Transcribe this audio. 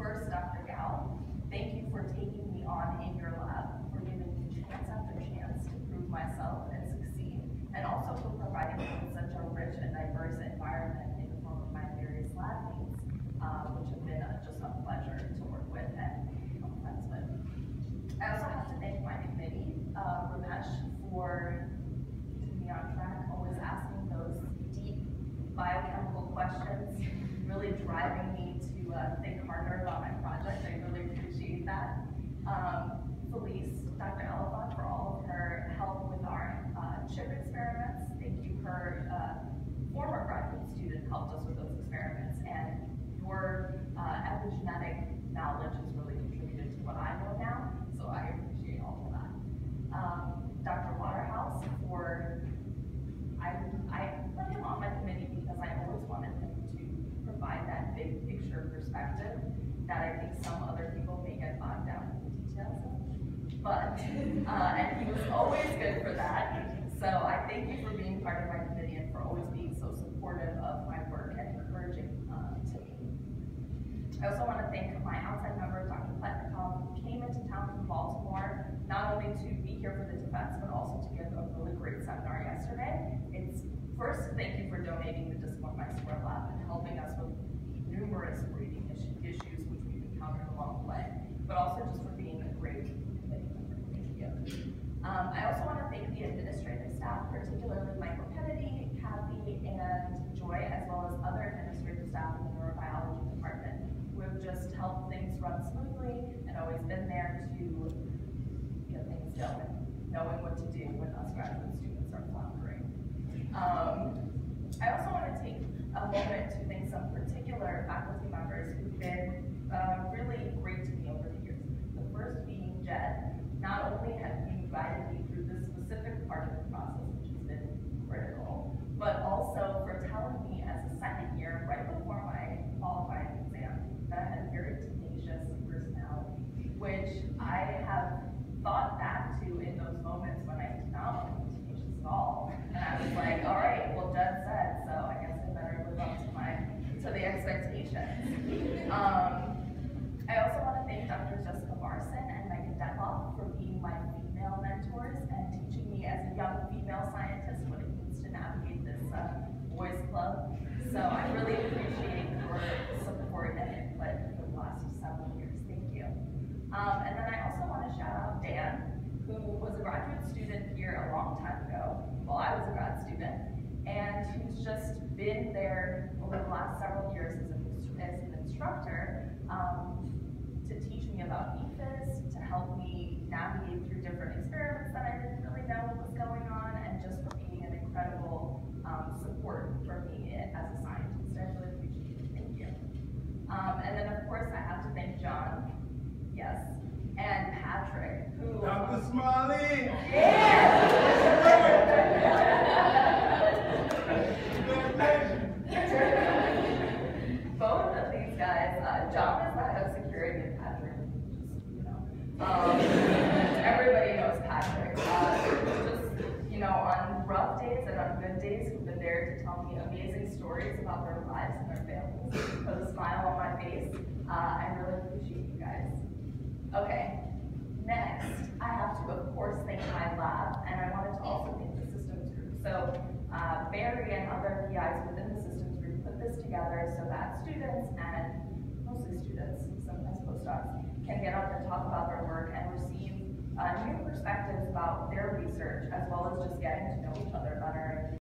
First, Dr. Gal, thank you for taking me on in your lab, for giving me chance after chance to prove myself and succeed, and also for providing me with such a rich and diverse environment in the form of my various lab mates, which have been just a pleasure to work with and become friends with. I also have to thank my committee, Ramesh, for keeping me on track, always asking those deep biochemical questions, really driving me to think harder about my project. I really appreciate that. Felice, Dr. Elefant, for all of her help with our chip experiments. Thank you. Her former graduate student helped us with those experiments, and your epigenetic knowledge has really contributed to what I know now, so I appreciate all of that. Dr. Waterhouse, I put him on my committee because I always wanted him to provide that big picture perspective that I think some other people may get bogged down in the details of. But, and he was always good for that. So I thank you for being part of my committee and for always being so supportive of my work and encouraging to me. I also want to thank my outside member, Dr. Pletnikov, who came into town from Baltimore, not only to be here for the defense, but also to give a really great seminar yesterday. First, thank you for donating the Discipline My Square Lab and helping us with numerous breeding issues which we've encountered along the way, but also just for being a great committee member. Thank you. I also want to thank the administrative staff, particularly Michael Kennedy, Kathy, and Joy, as well as other administrative staff in the neurobiology department, who have just helped things run smoothly and always been there to get things going, knowing what to do when us graduate students are floundering. I also want to take a moment to thank some particular faculty members who've been really great to me over the years. The first being Jed. Not only have you guided me through this specific part of the process, which has been critical, but also for telling me as a second year, right before my qualifying exam, that I had a very tenacious personality, which I have thought back to in those moments when I did not want to be tenacious at all. And I was like, all right, well, Jed said, so I guess I better live up to the expectations. I also want to thank Dr. Jessica Marson and Megan Detloff for being my female mentors and teaching me as a young female scientist what it means to navigate this boys club. So I really appreciate your support and input for the last several years. Thank you. And then I also want to shout out Dan, who was a graduate student here a long time ago, while I was a grad student, and who's just been there over the last several years as an instructor to teach me about EPHIS, to help me navigate through different experiments that I didn't really know what was going on, and just for being an incredible support for me as a scientist. I really appreciate it. Thank you. And then, of course, I have to thank John, yes, and Patrick, who... Dr. Smiley! Yeah! Both of these guys, John is the head of security, and Patrick, everybody knows Patrick. Just, on rough days and on good days, who've been there to tell me amazing stories about their lives and their families, put a smile on my face. I really appreciate you guys. Okay, next, I have to, of course, thank my lab, and I wanted to also thank the systems group. So, Barry and other PIs within the systems group put this together so that students, and mostly students, sometimes postdocs, can get up and talk about their work and receive new perspectives about their research, as well as just getting to know each other better